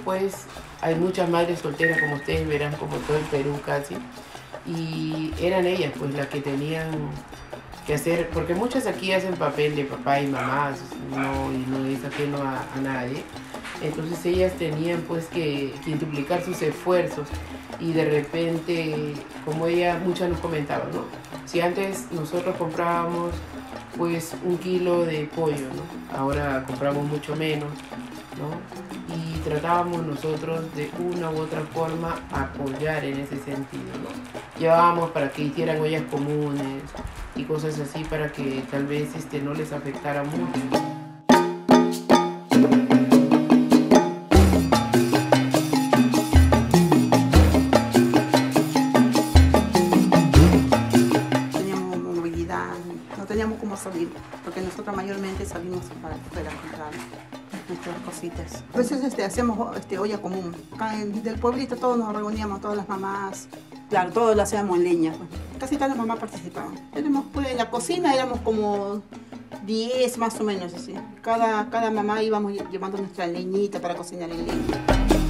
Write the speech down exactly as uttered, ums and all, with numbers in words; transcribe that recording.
pues hay muchas madres solteras, como ustedes verán, como todo el Perú casi, y eran ellas pues las que tenían que hacer, porque muchas aquí hacen papel de papá y mamá, no, y no es ajeno a, a nadie. Entonces ellas tenían pues que, que duplicar sus esfuerzos, y de repente, como ella, muchas nos comentaban, ¿no? Si antes nosotros comprábamos pues un kilo de pollo, ¿no? Ahora compramos mucho menos, ¿no? Y tratábamos nosotros de una u otra forma apoyar en ese sentido, ¿no? Llevábamos para que hicieran ollas comunes y cosas así para que tal vez este, no les afectara mucho. No teníamos cómo salir, porque nosotros mayormente salimos para afuera a comprar nuestras cositas. A veces este, hacemos este, olla común. Acá en, del pueblito todos nos reuníamos, todas las mamás. Claro, todos lo hacíamos en leña. Pues. Casi todas las mamás participaban. Éramos, pues, en la cocina éramos como diez más o menos. Así. Cada, cada mamá íbamos llevando nuestra leñita para cocinar en leña.